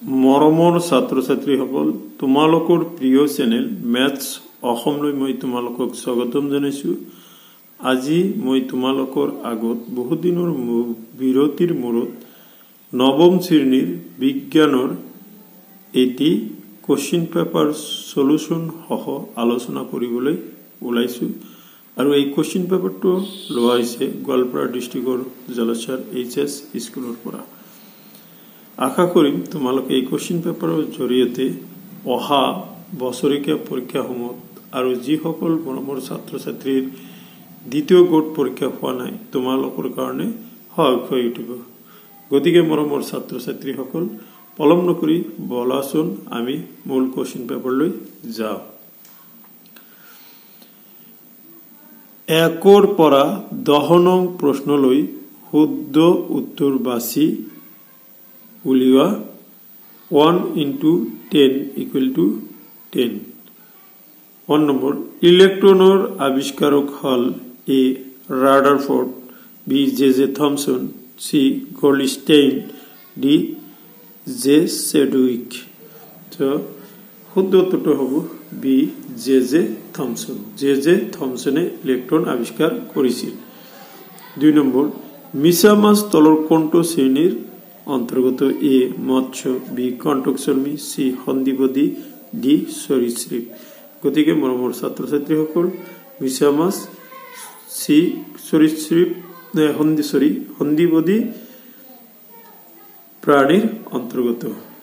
মৰমৰ ছাত্ৰ ছাত্ৰীসকল, তোমালোকৰ প্ৰিয় চেনেল মেথছ অসমলৈ মই তোমালোকক স্বাগতম জনাইছো। আজি মই তোমালোকৰ আগত বহুত দিনৰ বিৰতিৰ মূৰত নৱম শ্ৰেণীৰ বিজ্ঞানৰ এটি কোশ্চিন পেপাৰ সলিউশন সহ আলোচনা কৰিবলৈ ওলাইছো। আৰু এই কোশ্চিন পেপাৰটো লোৱা হৈছে গোৱালপাৰা ডিষ্ট্ৰিক্টৰ জলচাৰ এইচএছ স্কুলৰ পৰা। আশা কৰিম তোমালোকে এই কোশ্চিন পেপাৰৰ জৰিয়তে অহা বছৰিকীয়া পৰীক্ষাসমূহ আৰু যিসকল মৰমৰ ছাত্ৰ ছাত্ৰীৰ দ্বিতীয় গোট পৰীক্ষা হোৱা নাই তোমালোকৰ কাৰণে সহায়ক হৈ উঠিব। গতিকে মৰমৰ ছাত্ৰ ছাত্ৰীসকল, পলম নকৰি বলাচোন আমি মূল কোশ্চিন পেপাৰলৈ যাওঁ। 1 পৰা 10 নং প্ৰশ্নলৈ শুদ্ধ উত্তৰ বাছি উলিওৱা। 1 into 10 equal to 10। 1 নম্বৰ, ইলেক্ট্ৰনৰ আৱিষ্কাৰক হল A Rutherford, B J Thomson, C Goldstein, D J Chadwick. শুদ্ধ উত্তৰটো হ'ব বি জে থমসন। জে থমসনে ইলেক্ট্ৰন আৱিষ্কাৰ কৰিছিল। 2 নম্বৰ, মিছা মাছ তলৰ কোনটো শ্ৰেণীৰ অন্তৰ্গত? এ মৎস্য, বি কণ্টকচৰ্মী, সি সন্ধিপদী, ডি সৰীসৃপ। গতিকে মৰমৰ ছাত্ৰ ছাত্ৰীসকল, মিছা মাছ, সি সৰীসৃপ সন্ধিপদী প্ৰাণীৰ অন্তৰ্গত।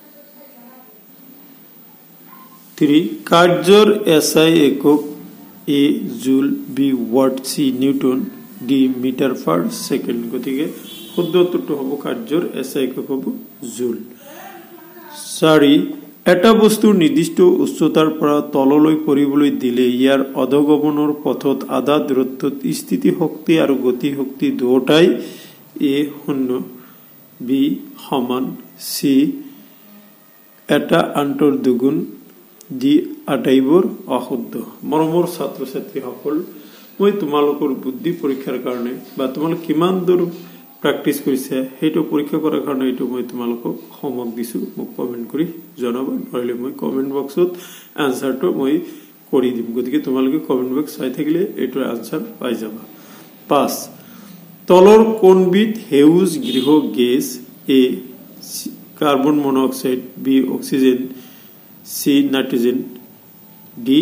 3 কাৰ্যৰ এসআই একক, A joule, B watt, C newton, D metre per second. গতিকে শুদ্ধ উত্তৰটো হ'ব কাৰ্যৰ এসআই একক হ'ব জুল। 4 এটা বস্তুৰ নিৰ্দিষ্ট উচ্চতাৰ পৰা তললৈ পৰিবলৈ দিলে ইয়াৰ অধগমনৰ পথত আধা দূৰত্বত স্থিতি শক্তি আৰু গতি শক্তি দুয়োটাই এ শূন্য, বি সমান, সি এটা আনটোৰ দুগুণ, ডি আটাইবোৰ অশুদ্ধ। মৰমৰ ছাত্ৰ ছাত্ৰীসকল, মই তোমালোকৰ বুদ্ধি পৰীক্ষাৰ কাৰণে বা তোমালোক কিমান দূৰ প্ৰেক্টিছ কৰিছে সেইটো পৰীক্ষা কৰাৰ কাৰণে এইটো মই তোমালোকক হোমৱৰ্ক দিছো। মোক কমেন্ট কৰি জনাব, নহলে মই কমেন্ট বক্সত এনসাৰটো মই কৰি দিম। গতিকে তোমালোকে কমেন্ট বক্স চাই থাকিলে এইটোৰ এনসাৰ পাই যাবা। 5 তলৰ কোনবিধ সেউজ গৃহ গেছ? A carbon monoxide, B oxygen, C nitrogen, D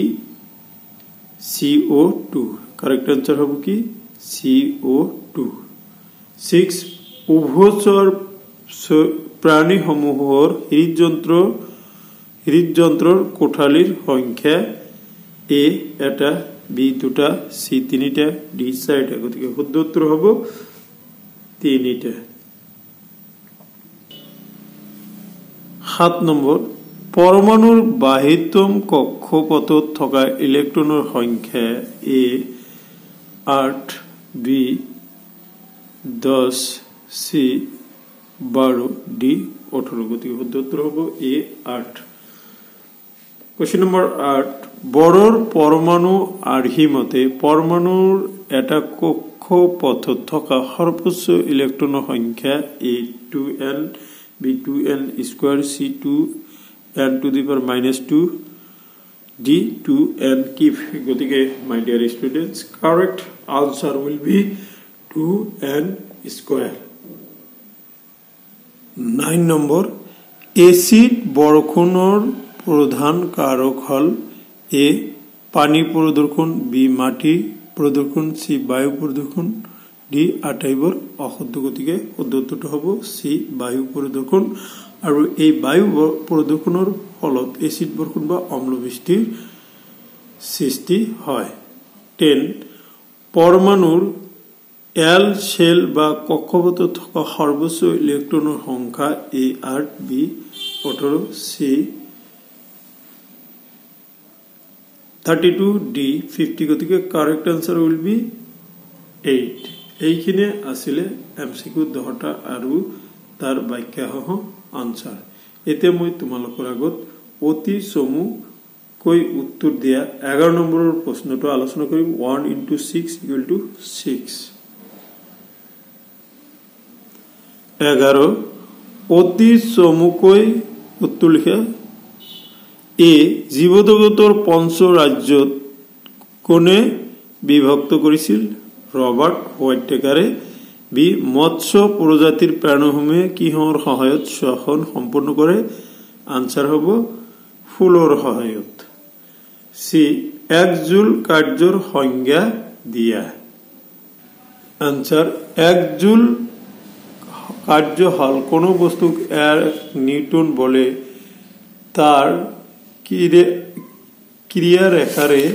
CO2। Correct answer হবে কি CO2। 6 উভচৰ প্ৰাণীসমূহৰ হৃদযন্ত্ৰৰ কোঠালিৰ সংখ্যা? এ এটা, বি 2টা, সি 3টা, ডি 4টা। গতিকে শুদ্ধ উত্তৰ হ'ব 3টা। 7 নম্বৰ, পৰমাণুৰ বাহিৰতম কক্ষপথত থকা ইলেক্ট্ৰনৰ সংখ্যা? A 8, B 10, C 12, D 18। গতিকে শুদ্ধ উত্তৰ হ'ব এ 8। কোশ্চেন নম্বৰ 8 বৰৰ পৰমাণু আৰ্হি মতে পৰমাণুৰ এটা কক্ষপথত থকা সৰ্বোচ্চ ইলেক্ট্ৰনৰ সংখ্যা? A 2n, B 2n square, C 2n to the power -2, d 2n cube. গতিকে my dear students, correct answer will be 2n square. 9 নম্বৰ, এসিড বৰষুণৰ প্ৰধান কাৰক হল? এ পানী প্ৰদূষণ, বি মাটি প্ৰদূষণ, সি বায়ু প্ৰদূষণ, ডি আটাইবোৰ অশুদ্ধ। গতিকে শুদ্ধ উত্তৰটো হ'ব সি বায়ু প্ৰদূষণ। আৰু এই বায়ু প্ৰদূষণৰ ফলত এসিড বৰষুণ বা অম্লবৃষ্টিৰ সৃষ্টি হয়। 10 পৰমাণুৰ এল শেল বা কক্ষপথত থকা সৰ্বোচ্চ ইলেক্ট্ৰনৰ সংখ্যা? A 8, B 18, C 32, D 50। গতিকে কারেক্ট আনসার উইল বি 8। এইখিনি আছিলে এমসিকিউ 10টা আৰু তাৰ ব্যাখ্যাসহ আনসাৰ। এতিয়া মই তোমালোকৰ আগত অতি চমুকৈ উত্তৰ দিয়া 11 নম্বৰৰ প্ৰশ্নটো আলোচনা কৰিম। 1 into 6 equal to 6। 11 অতি চমুকৈ উত্তৰ লিখা এ জীৱজগতৰ পঞ্চ ৰাজ্যত কোনে বিভক্ত কৰিছিল ৰবাৰ্ট হোৱাইটেকাৰে বি মৎস্য প্ৰজাতিৰ প্ৰাণীসমূহে কিহৰ সহায়ত শ্বসন সম্পন্ন কৰে আনসাৰ হ'ব ফুলৰ সহায়ত সি এক জুল কাৰ্যৰ সংজ্ঞা দিয়া আনসাৰ এক জুল কার্য হল কোনো বস্তু নিউটন বলে তার ক্রিয়া রেখারে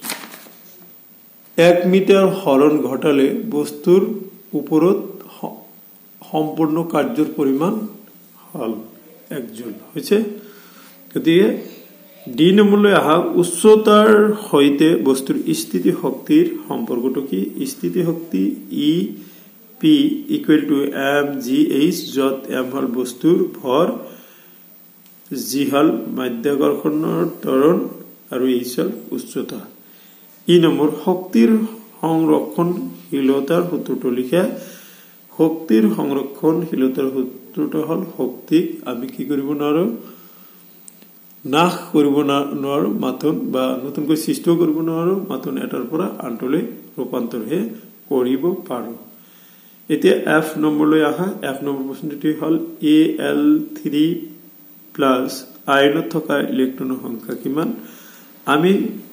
1 মিটার হরণ ঘটালে বস্তুর উপরত সম্পূর্ণ কার্যর পরিমাণ হল 1 জুল হয়েছে গতিকে ডি নম্বৰলৈ আহা উচ্চতাৰ সৈতে বস্তুৰ স্থিতি শক্তিৰ সম্পৰ্কটো কি স্থিতি শক্তি ই P equal to mgh যত m হল বস্তুৰ ভৰ g হল মাধ্যাকৰ্ষণৰ ত্বৰণ আৰু h হল উচ্চতা ই নম্বৰ শক্তিৰ সংৰক্ষণশীলতাৰ সূত্ৰটো লিখা শক্তিৰ সংৰক্ষণশীলতাৰ সূত্ৰটো হল শক্তিক আমি কি কৰিব নোৱাৰো নাশ কৰিব নোৱাৰো মাথন বা নতুনকৈ সৃষ্টি কৰিব নোৱাৰো মাথন এটাৰ পৰা আনটোলৈ ৰূপান্তৰ হে কৰিব পাৰো এতিয়া f নম্বৰলৈ আহা f নম্বৰ প্ৰশ্নটি হল Al3 প্লাস আয়নত থকা ইলেক্ট্ৰনৰ সংখ্যা কিমান আমি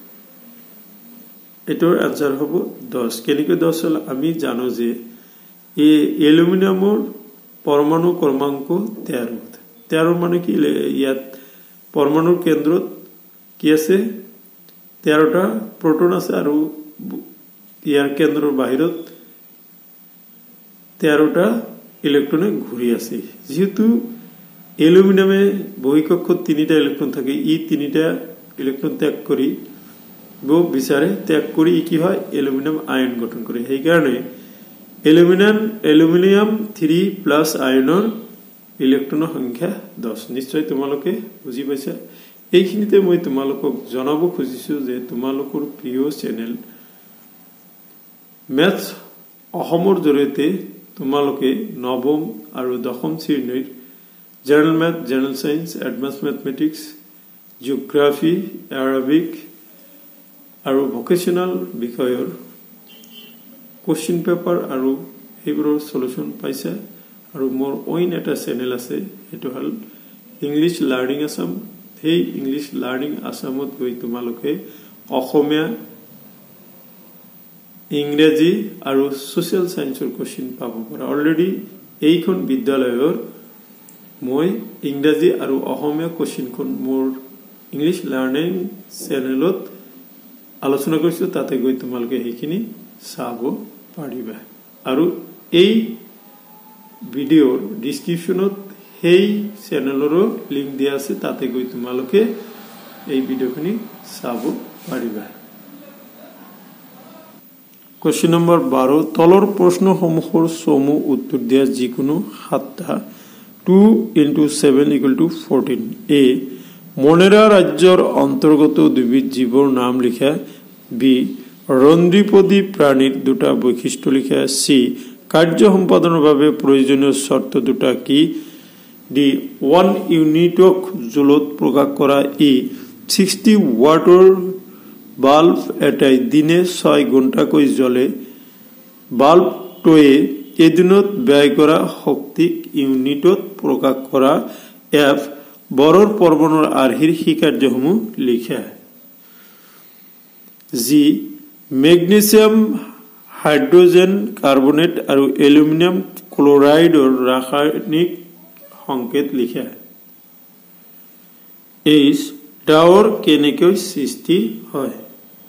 এটোৰ আনসাৰ হ'ব 10 কেনেকৈ 10 হল আমি জানো যে এলুমিনিয়ামৰ পৰমাণু ক্ৰমাংক 13 মানে কি ইয়াত পৰমাণুৰ কেন্দ্ৰত কি আছে 13টা প্ৰটন আছে আৰু ইয়াৰ কেন্দ্ৰৰ বাহিৰত 13টা ইলেক্ট্ৰনে ঘূৰি আছে যেহেতু এলুমিনিয়ামে বহিকক্ষত 3টা ইলেক্ট্ৰন থাকে ই 3টা ইলেক্ট্ৰন ত্যাগ কৰি বিচাৰে ত্যাগ কৰি কি হয় এলুমিনিয়াম আয়ন গঠন কৰে সেই কাৰণে এলুমিনিয়াম 3 প্লাস আয়নৰ ইলেক্ট্ৰনৰ সংখ্যা 10 নিশ্চয় তোমালোকে বুজি পাইছা এইখিনিতে মই তোমালোকক জনাব খুজিছো যে তোমালোকৰ প্ৰিয় চেনেল ম্যাথ অসমৰ জৰিয়তে তোমালোকে নৱম আৰু দশম শ্ৰেণীৰ general math general science advance mathematics geography আৰবিক আৰু ভোকেশনাল বিষয়ৰ কোশ্চেন পেপাৰ আৰু সেইবোৰৰ সলিউশন পাইছা আৰু মোৰ অইন এটা চেনেল আছে এটো হল ইংলিশ লাৰ্নিং আসাম সেই ইংলিশ লাৰ্নিং আসামত গৈ তোমালোকে অসমীয়া ইংৰাজী আৰু সোশ্যাল সায়েন্সৰ কোশ্চেন পাব পাৰা অলৰেডি এইখন বিদ্যালয়ৰ মই ইংৰাজী আৰু অসমীয়া কোশ্চেনখন মোৰ ইংলিশ লাৰ্নিং চেনেলত আলোচনা কৰিছো তাতে গৈ তোমালোকে সেইখিনি চাব পাৰিবা আৰু এই ভিডিওৰ ডেসক্ৰিপশনত সেই চেনেলৰো লিংক দিয়া আছে তাতে গৈ তোমালোকে এই ভিডিওখিনি চাব পাৰিবা কোশ্চেন নম্বৰ 12 তলৰ প্ৰশ্নসমূহৰ চমু উত্তৰ দিয়া যিকোনো 7টা 2 * 7 = 14 এ মনেৰা ৰাজ্যৰ অন্তৰ্গত দুবিধ জীৱৰ নাম লিখা বি ৰন্দ্ৰীপদী প্ৰাণীৰ দুটা বৈশিষ্ট্য লিখা সি কাৰ্য সম্পাদনৰ বাবে প্ৰয়োজনীয় শৰ্ত দুটা কি ডি 1 ইউনিটক জুলত প্ৰকাশ কৰা ই 60 ওয়াটৰ বাল্ব এটাই দিনে 6 ঘণ্টাকৈ জ্বলে বাল্বটোৱে এদিনত ব্যয় কৰা শক্তিক ইউনিটত প্ৰকাশ কৰা এফ বৰৰ পৰমাণুৰ আৰ্হিৰ কাৰ্যসমূহ লিখা জি মেগনেছিয়াম হাইড্ৰোজেন কাৰ্বনেট আৰু এলুমিনিয়াম ক্লোৰাইডৰ ৰাসায়নিক সংকেত লিখা এইচ ডাৱৰ কেনেকৈ সৃষ্টি হয়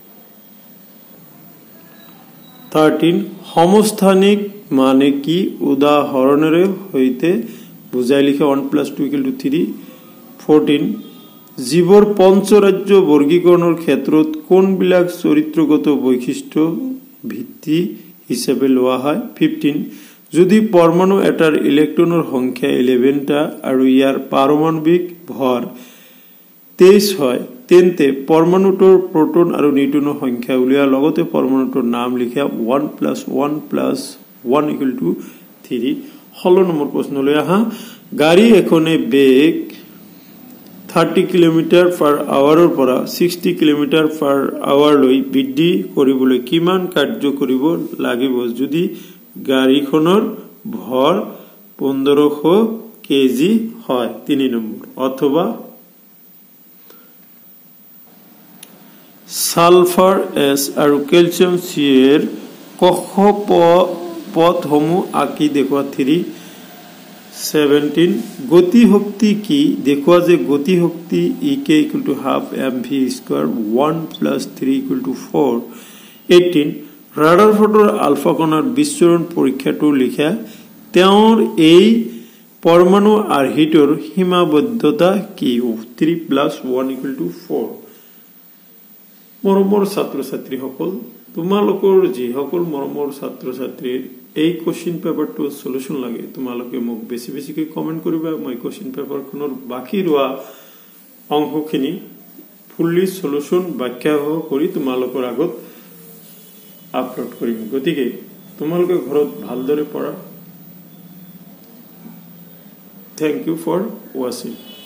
13 সমস্থানিক মানে কি উদাহৰণেৰে সৈতে বুজাই লিখা 1 + 2 = 3 14 জীৱৰ পঞ্চৰাজ্য বৰ্গীকৰণৰ ক্ষেত্ৰত কোনবিলাক চৰিত্ৰগত বৈশিষ্ট্য ভিত্তি হিচাপে লোৱা হয় 15 যদি পৰমাণু এটাৰ ইলেক্ট্ৰনৰ সংখ্যা 11টা আৰু ইয়াৰ পাৰমাণবিক ভৰ 23 হয় তেন্তে পৰমাণুটোৰ প্ৰোটন আৰু নিউট্ৰনৰ সংখ্যা উলিয়া লগতে পৰমাণুটোৰ নাম লিখা 1 + 1 + 1 = 3 16 নম্বৰ প্ৰশ্নলৈ আহা গাড়ী এখনে বেগ 30 কিলোমিটাৰ পাৰ আৱাৰৰ পৰা 60 কিলোমিটাৰ পাৰ আৱাৰলৈ বৃদ্ধি কৰিবলৈ কিমান কাৰ্য কৰিব লাগিব যদি গাড়ীখনৰ ভৰ 1500 কেজি হয় 3 নম্বৰ অথবা সালফাৰ এছ আৰু ক্যালসিয়াম চি এৰ কক্ষপথসমূহ আঁকি দেখুৱা 3.17 গতি শক্তি কি দেখুৱা যে গতি শক্তি ek = half mv square 1 + 3 = 4 18 ৰাদাৰফৰ্ডৰ ULFA কণাৰ বিচ্ছুৰণ পৰীক্ষাটো লিখা তেওঁৰ এই পৰমাণু আৰ্হিতৰ সীমাবদ্ধতা কি 3 + 1 = 4 মৰমৰ ছাত্ৰ ছাত্ৰীসকল তোমালোকৰ যিসকল মৰমৰ ছাত্ৰ ছাত্ৰীৰ এই কোশ্চেন পেপাৰটো সলিউশন লাগে তোমালোকে মোক বেছি বেছিকৈ কমেন্ট কৰিবা মই কোশ্চেন পেপাৰখনৰ বাকি ৰোৱা অংশখিনি ফুললি সলিউশন ব্যাখ্যা কৰি তোমালোকৰ আগত আপলোড কৰিম গতিকে তোমালোকে ঘৰত ভালদৰে পঢ়া থ্যাংক ইউ ফৰ ওয়াচিং